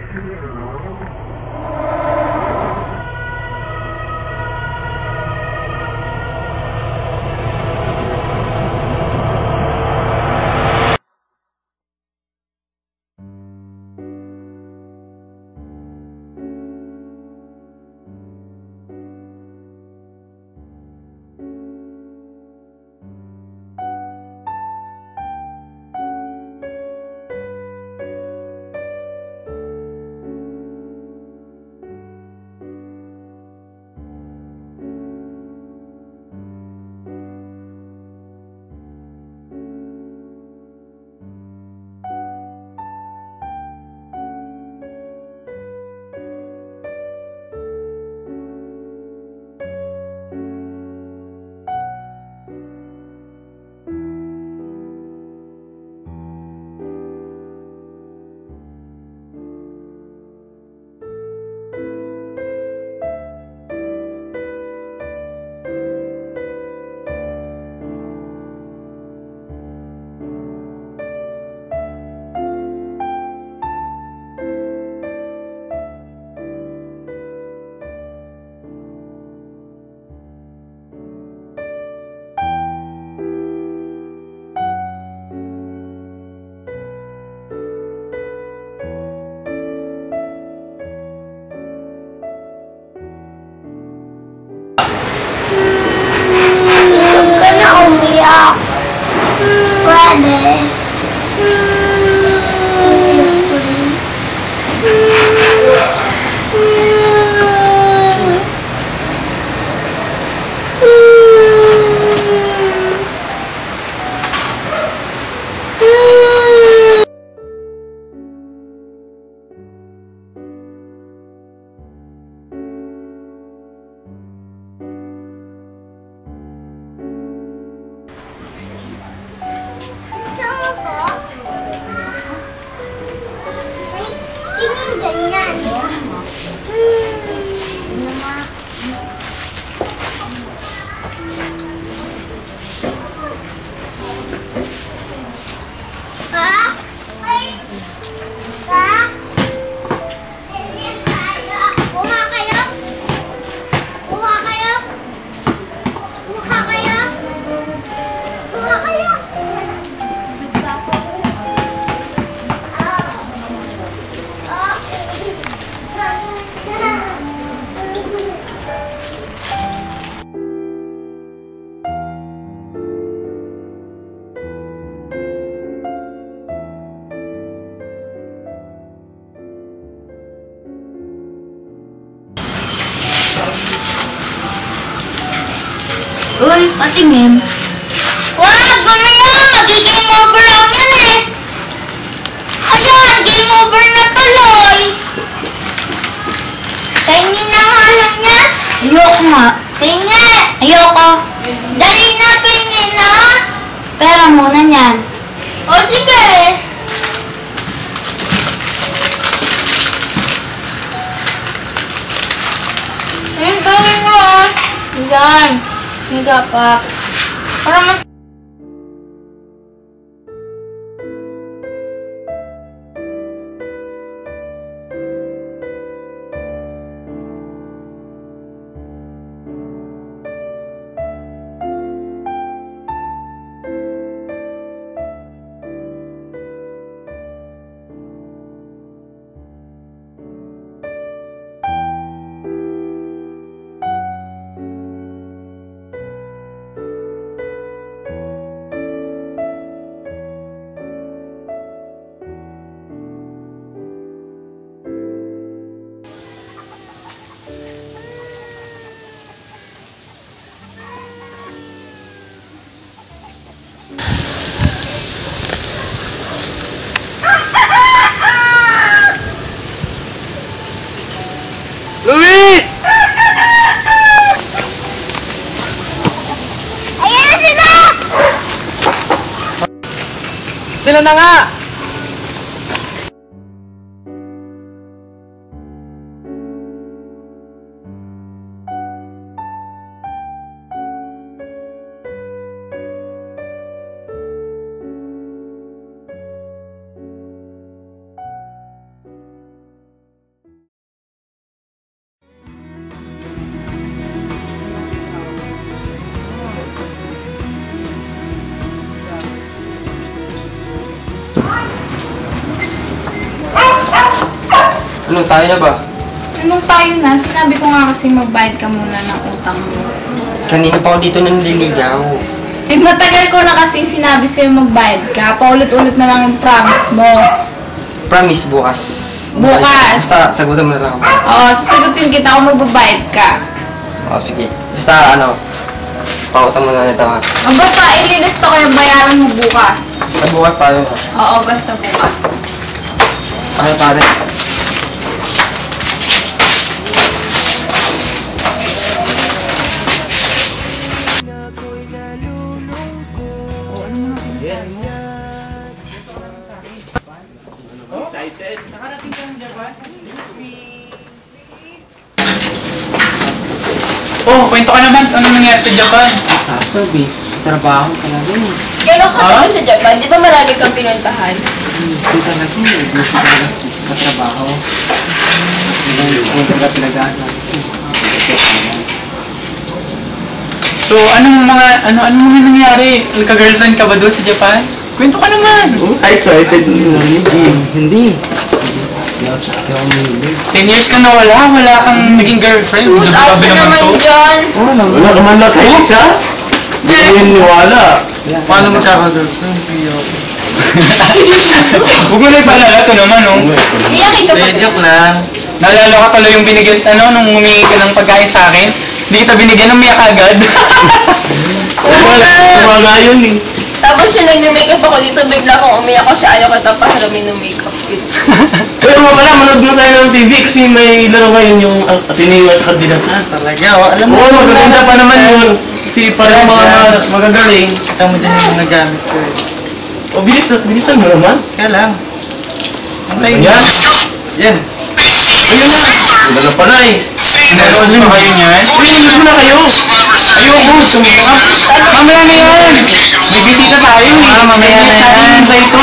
Uy, patingin. Wag! Mamaya! Magigame over lang yan eh! Ayan! Game over na tuloy! Tingin na nga lang yan! Ayoko nga. Tingin! Ayoko. Dali na, pingin na! Pera muna niyan. O sige! Gawin mo ah. Yan. Higa pa. Para Louie! Ayan sila! Sila na nga! Ano, tayo na ba? Anong tayo na? Sinabi ko nga kasi magbayad ka muna ng utang mo. Kanina pa ako dito nanliligaw. Eh, matagal ko na kasi sinabi sa'yo magbayad ka. Paulit-ulit na lang yung promise mo. Promise, bukas. Bukas. Basta, sagutan mo na lang ako. Oo, sasagutin kita kung magbabayad ka. O, sige. Basta, pautan mo na nito ha. O basta, ililista ko yung bayaran mo bukas. Sa bukas tayo. Oo, basta bukas. Tayo pare. Oh, kwento ka naman. Ano nangyari sa Japan? Kaso, base sa trabaho talaga eh. Kailan ka Ah? dito sa Japan? Di ba marami kang pinuntahan? Hindi talaga eh. Busy talaga dito sa trabaho. Hindi talaga pinagahan natin. So, anong mga nangyari? Nagka-girlfriend ka ba doon sa Japan? Kwento ka naman. Excited na Hindi. Nasa ako umilig. 10 years ka na wala kang naging girlfriend. Shoot out Grabe ka naman dyan! Wala ka man lang kayo isa? Hindi ko niwala. Paano magkaka-girlfriend? Huwag mo na ipalala ito naman, oh. Iyakin ka pa. Joke lang. Naalala ka pala yung binigyan, nung humingi ka ng pagkain sa akin? Hindi kita binigyan ng miyak agad. Wala yun eh. Tapos yung nag-makeup ako dito, bigla akong umiyak kasi ayaw kita pahalamin ng makeup kit. Pero nga pala, manood mo tayo ng TV kasi may laro ngayon yung Ateneo at saka Dinasan. Talaga, alam mo. Oo, magaganda pa naman yun. Kasi parang mga magagaling. Kita mo dyan yung nagamit ko eh. O, bilisan mo naman. Kaya lang. Okay. Ayan. Yan. Ayun na. Iba na pala eh. Nanood mo kayo niyan? Uy, nanood na kayo. Ayoko, sumira. Mamaya na yan! May bisita tayo eh. Mamaya na yan. Tayo ito,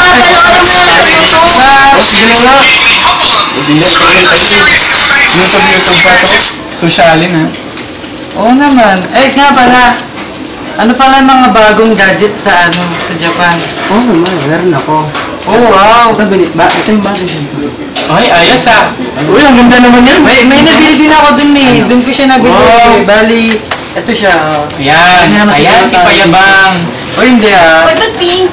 O, sige nga. O, bilis pa rin tayo. YouTube pa to. Sosyalin ha. Oo naman. Eh, nga pala. Ano pala mga bagong gadget sa sa Japan? Oo naman, meron ako. Oh, wow. Ito yung bagay siya. Ay, ayos ah. Uy, ang ganda naman yan. May nabili din ako dun eh. Dun ko siya nabili. Wow. Bali, Ito siya. ayan. Ayan, si Payabang. O hindi ah. Wait, ba't pink?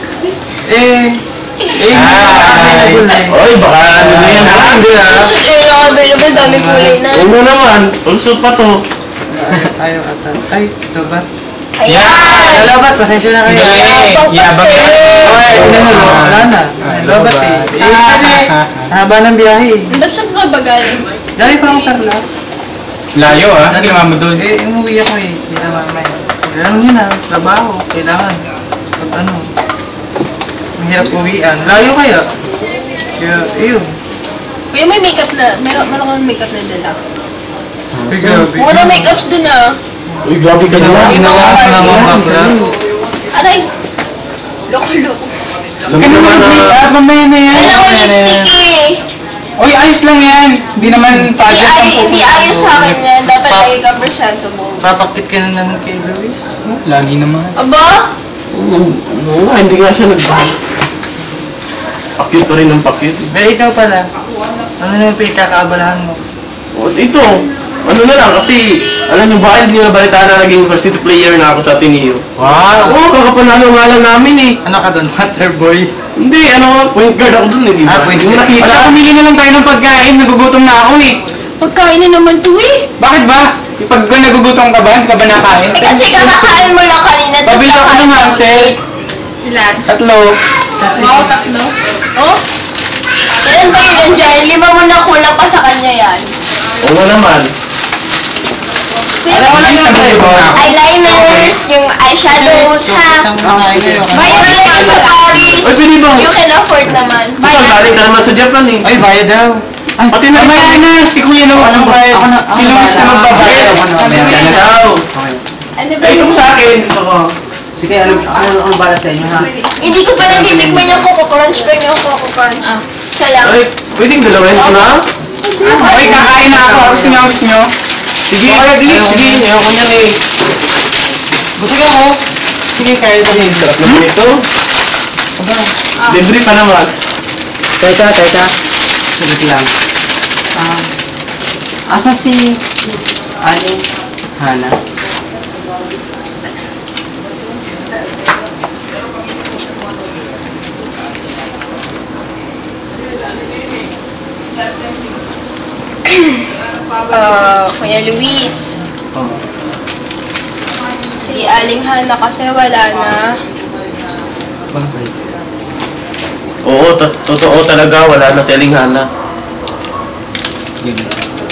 Available eh. Uy, baka ano na yan ha? Hindi ah. Kasi yung available, dami kulay na. Ano naman? Also pa to. Ayaw ata. Ay, ito ba? Ayan! Lalabat, pasensya na kayo. Yabang Yabang kasi. Ay, wala na. Lalabat eh. Kasi, haba ng biyahe eh. Ba't saan ka ba galing? Dali pa ako Carla. Layo ah, ginawa mo doon. Eh, umuwi ako eh. Hindi na mamaya. Ganun yun ah, trabaho. Kailangan. Pag ano. Mahirap uwian. Layo kaya. Kaya, yun. Kuya, may makeup na. Meron kang makeup na dala. Ay, grabe. Mura makeups dun ah. Uy, grabe ka naman. Ginawa ko naman bakla. Aray! Loko-loko. Alam mo naman na... Mamaya na yan. Wala ko lipstick eh. Uy, ayos lang yan. Hindi naman pageant ang Hindi ayos sa akin yan. Dapat lagi kang presentable. Papakit ka na naman kay Luis. Lagi naman. Aba? Oo, hindi nga siya nagbago. Pakit pa rin ng pakit. Pero ikaw pala, ano naman pinagkakaabalahan mo? O, ito. Ano na lang, kasi alam niyo ba, hindi na balita na naging university player na ako sa Ateneo. Wow! Oo, kakapanalo nga lang namin eh. Ano ka doon? Water boy? Hindi, point guard ako dun eh, di ba? Point Hindi mo guard. nakita. Wala, pumili na lang tayo ng pagkain. Nagugutom na ako eh. Pagkain na naman to eh. Bakit ba? Pag nagugutom ka ba, hindi ka ba nakain? Eh kasi kakakain mo lang kanina. tapos Pabili ako ng Hansel. Ilan? 3. Wow, 3. Oh? Ilan ba yun, Anjay? 5 mo na kulang pa sa kanya yan. Oo naman. Alam mo lang yung sabi ko. Eyeliners, yung eyeshadows, ha? Bayad na yung sa Paris. Ay, pwede ba? You can afford naman. Bayad. Galing ka naman sa Japan eh. Ay, bayad daw. Ay, Pati na mamaya na. Si Kuya Lu, ano bayad? Si Luis na magbabayad. Sabi ko yun. Ikaw. Ano ba Eh, yun? kung sa akin, gusto ko. Sige, ano bala sa inyo ha? Hindi ko pa natitikman yung Coco Crunch, pero yung Coco Crunch. Sayang. Ay, pwedeng dalawin ko na? Okay, kakain na ako. Gusto niyo, gusto niyo? Sige, sige, ayoko niyan eh. Buti ka mo. Sige, kaya din. Sarap naman ito. Libre pa naman. Teka. Sagot lang. Asa si Aling Hana? Kuya Luis, Oh. si Aling Hana kasi wala na. Bakit? Oo, totoo talaga, wala na si Aling Hana. Ganun.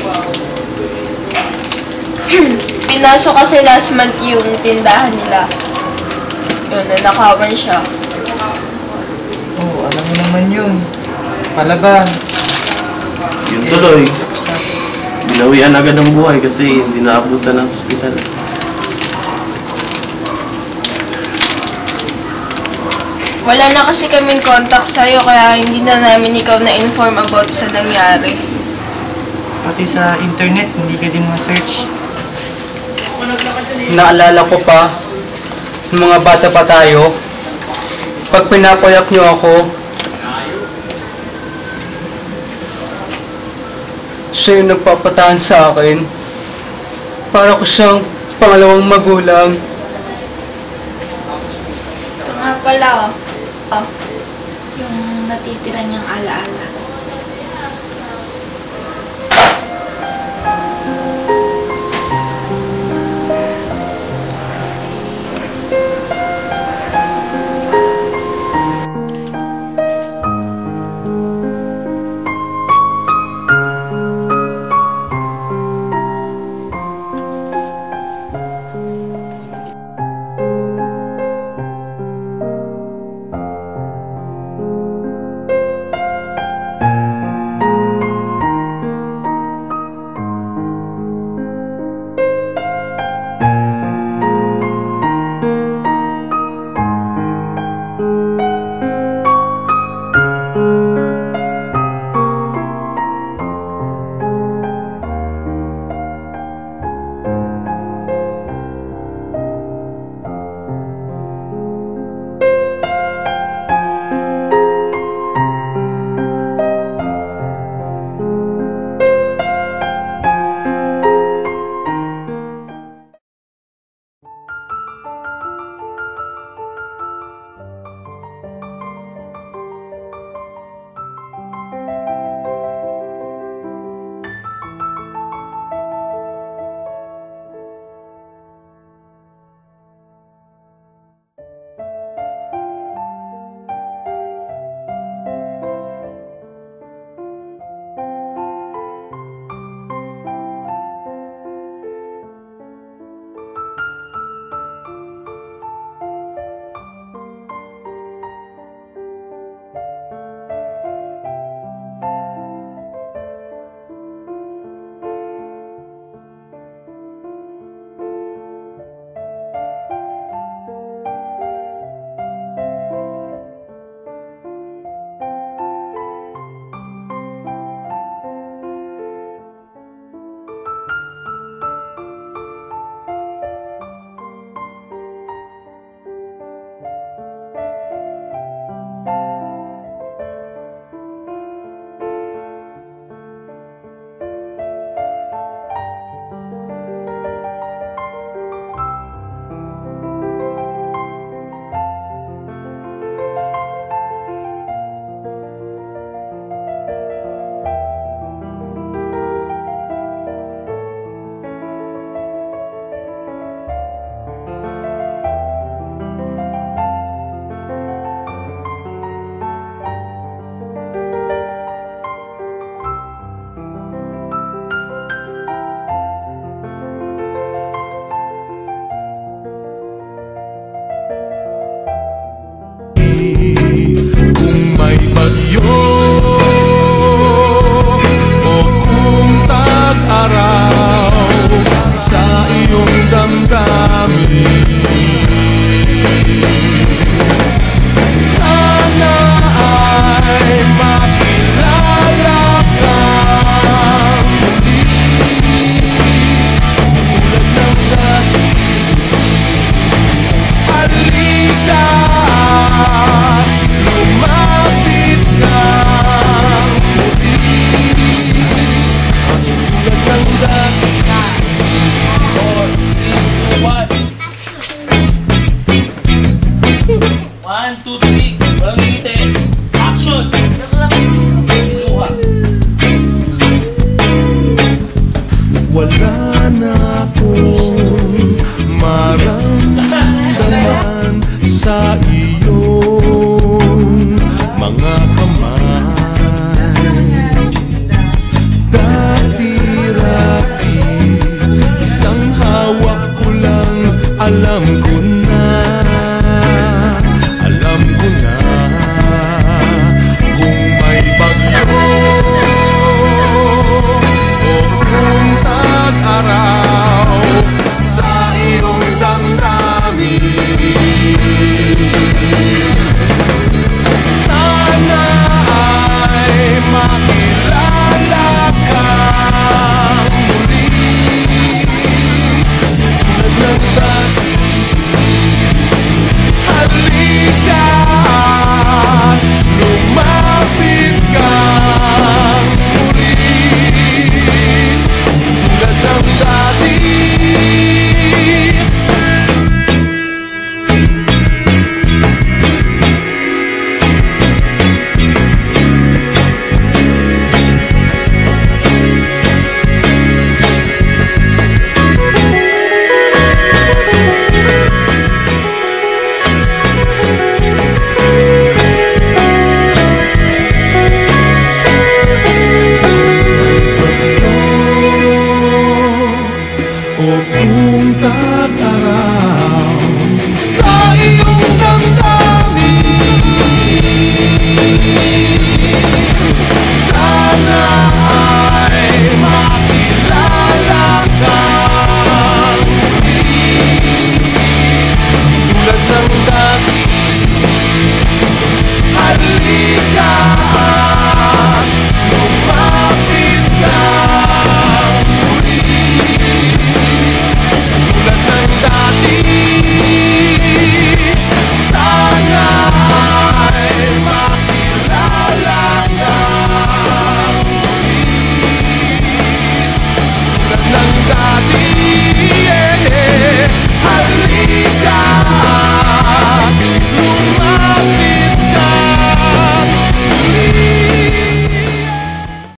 Pinasok kasi last month yung tindahan nila. Yun, nanakawan siya. Oo, alam mo naman yun. Palaban. Yun tuloy. Binawian agad ang buhay kasi hindi naabutan ng hospital. Wala na kasi kaming contact sa'yo kaya hindi na namin ikaw na-inform about sa nangyari. Pati sa internet, hindi ka din ma-search. Naalala ko pa, nung mga bata pa tayo, pag pinapayak niyo ako, siya yung nagpapatahan sa akin. Para ko siyang pangalawang magulang. Ito nga pala, oh. Yung natitira niyang alaala.